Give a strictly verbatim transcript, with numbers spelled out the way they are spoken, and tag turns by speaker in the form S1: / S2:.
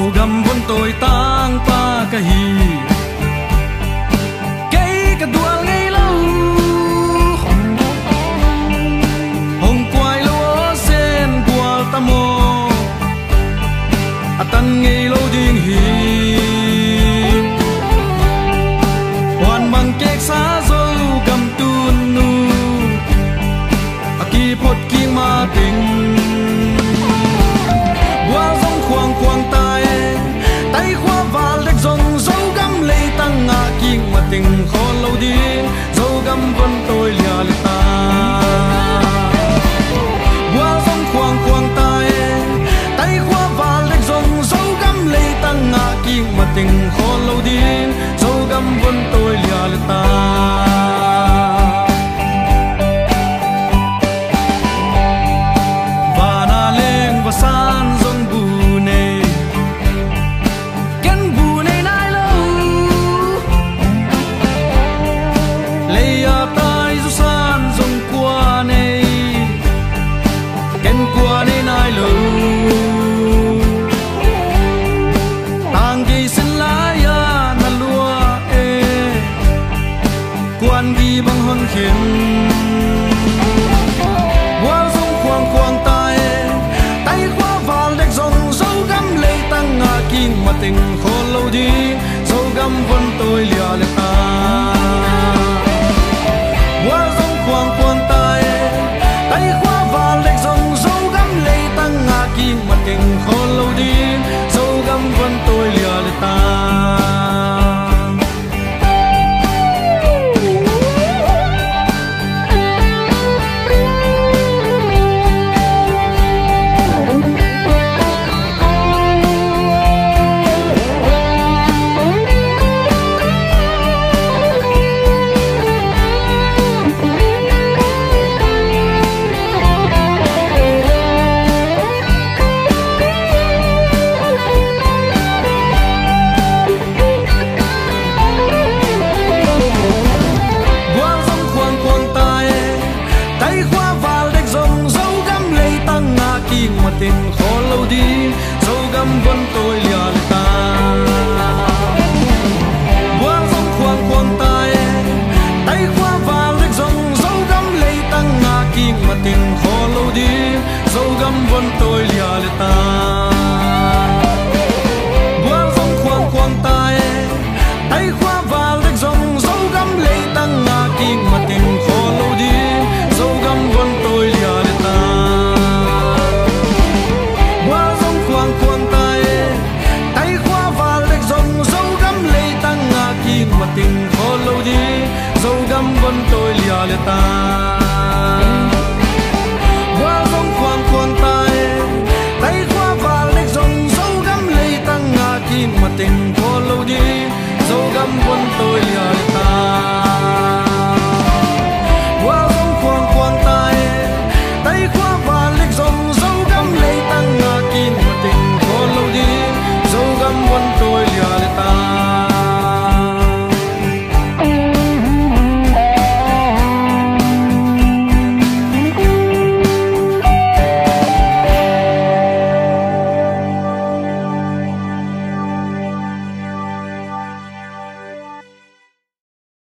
S1: gam vun tôi tang pa ka hi cây ka dual ngay lâu hồng quay lâu sen qual tamo atan ngay lâu ding hi hoàn mang kek sa zo gam tun nu aki phot king ma ting qua dòng khoang khoang tay tay khoa và lệch dòng dấu găm lấy tăng ngã kinh mà tình khó lâu đi dấu găm vẫn tôi lìa lệ ta qua dòng khoang khoang tay tay khoa và lệch dòng dấu găm lấy tăng ngã kinh mà tình khó lâu đi dấu găm vẫn tôi lìa lệ ta và na lên và san dòng bù này ken bù này nai lâu lấy à tai du san dòng qua này ken qua này nai lâu tang gi sin la ya na lua e quan gi bang hon khen qua dòng khoang khoang tay tay khoa và lệch dòng dấu găm lấy tăng ngã kinh mà tình khó lâu đi dấu găm vẫn tôi lìa lệ ta